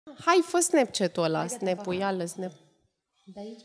Hai, fă Snapchat-ul ăla, Snap-uială, Snap. De aici?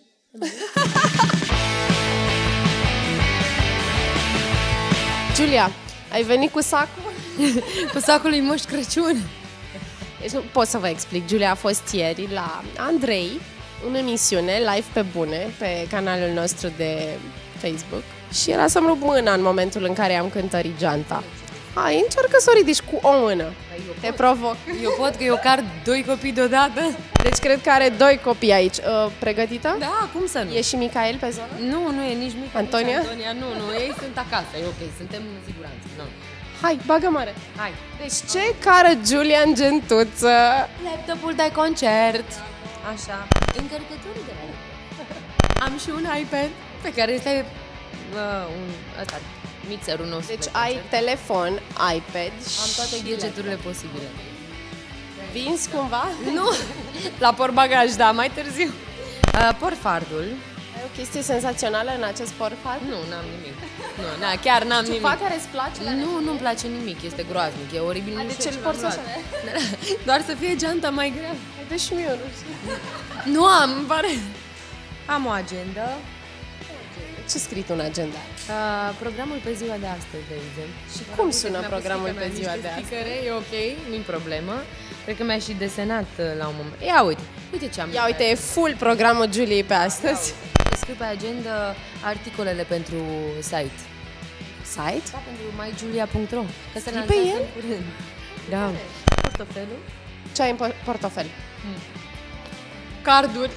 Giulia, ai venit cu sacul? Cu sacul lui Moș Crăciun. Deci nu pot să vă explic. Giulia a fost ieri la Andrei, în emisiune, live pe bune, pe canalul nostru de Facebook. Și era să-mi rup mâna în momentul în care am cântărit geanta. Hai, încearcă să o ridici cu o mână. Te provoc. Eu pot, că eu car 2 copii deodată. Deci cred că are 2 copii aici. Pregătită? Da, cum să nu? E și Micael pe zonă? Nu e nici Mica, Antonia? nici Antonia. Nu, ei sunt acasă, e ok, suntem în siguranță. No. Hai, bagă mare. Hai. Deci ce cară Giulia în gentuță? Laptopul de concert. Așa. Încărcători de Am și un iPad pe care este ăsta, mixerul nostru. Deci de ai concert. telefon, iPad Am toate și gadgeturile posibile. vinzi cumva? Nu, la portbagaj, da, mai târziu. Portfardul. Ai o chestie senzațională în acest portfar? Nu, n-am nimic. Nu, chiar n-am nimic. Ceva care îți place? Nu, nu-mi place nimic, este groaznic, e oribil. Nu De știu ce îl l-am porți luat. așa? Doar să fie geanta mai grea. Deci și mie, nu știu. Nu am, îmi pare. Am o agendă. Ce scrii tu în agenda? Programul pe ziua de astăzi, de exemplu. Și cum sună programul pe ziua de astăzi? E ok, nu-i problemă. Cred că mi-a și desenat la un moment. Ia uite ce am. Ia uite, e full programul Giuliei pe astăzi. Scriu pe agenda articolele pentru site. Site? Da, pentru myjulia.ro. Că se Scrii lansează pe el? în curând. Da. Portofelul. Ce ai în portofel? Carduri.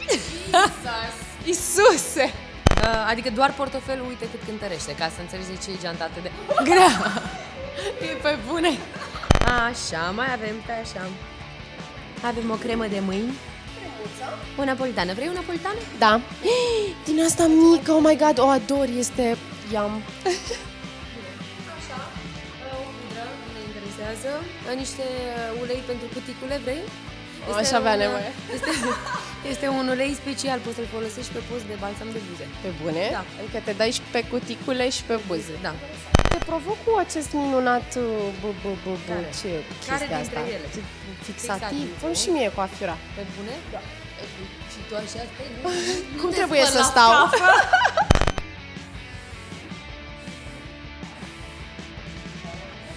Isuse! Adică doar portofelul, uite cât cântărește, ca să înțelegi de ce e geanta atât de grea. E pe bune! Așa, mai avem pe așa. Avem o cremă de mâini. O napolitană. Vrei o napolitană? Da. Din asta mică, oh my god, o ador, este yum. Așa. O pudră, nu ne interesează. Niște ulei pentru cuticule, vrei? Aș avea nevoie. Este un ulei special, poți să-l folosești pe post de balsam de buze. Pe bune? Da. Adică te dai și pe cuticule și pe buze. Da. Te provoc cu acest minunat Care? ce Care chestia dintre asta? ele? Fixativ. Fă și mie cu afiura. Pe bune? Da. Și tu așa stai? Cum trebuie să stau?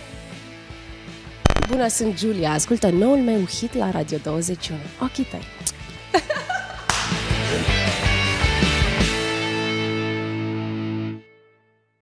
Bună, sunt Giulia. Ascultă noul meu hit la Radio 21. Ochii tăi.